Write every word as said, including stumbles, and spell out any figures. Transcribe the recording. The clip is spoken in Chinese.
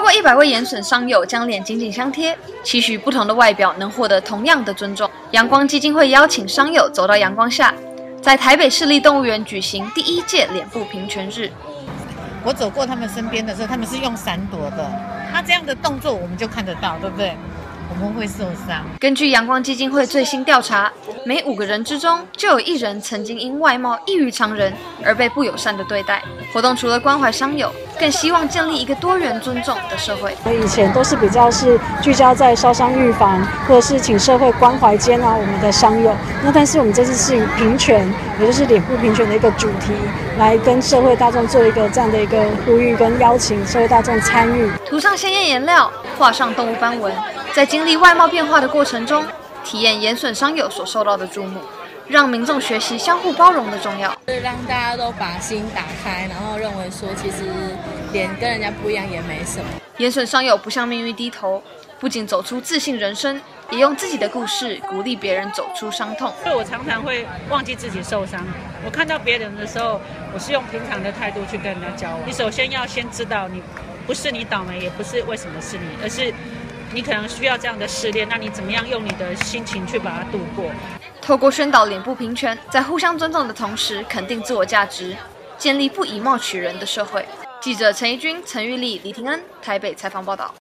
过一百位严损商友将脸紧紧相贴，期许不同的外表能获得同样的尊重。阳光基金会邀请商友走到阳光下，在台北市立动物园举行第一届脸部平权日。 我走过他们身边的时候，他们是用闪躲的，他这样的动作我们就看得到，对不对？我们会受伤。 根据阳光基金会最新调查，每五个人之中就有一人曾经因外貌异于常人而被不友善的对待。活动除了关怀商友，更希望建立一个多元尊重的社会。 以前都是比较是聚焦在烧伤预防，或者是请社会关怀接纳我们的商友。那但是我们这次是以平权，也就是脸部平权的一个主题，来跟社会大众做一个这样的一个呼吁跟邀请社会大众参与。 涂上鲜艳颜料，画上动物斑纹，在经历外貌变化的过程中，体验严损商友所受到的注目，让民众学习相互包容的重要。 让大家都把心打开，然后认为说其实脸跟人家不一样也没什么。 严损商友不向命运低头，不仅走出自信人生，也用自己的故事鼓励别人走出伤痛。 所以我常常会忘记自己受伤。我看到别人的时候，我是用平常的态度去跟人家交往。你首先要先知道，你不是你倒霉，也不是为什么是你，而是你可能需要这样的试炼。那你怎么样用你的心情去把它度过？ 透过宣导脸部平权，在互相尊重的同时，肯定自我价值，建立不以貌取人的社会。记者陈怡君、陈玉丽、李廷恩台北采访报道。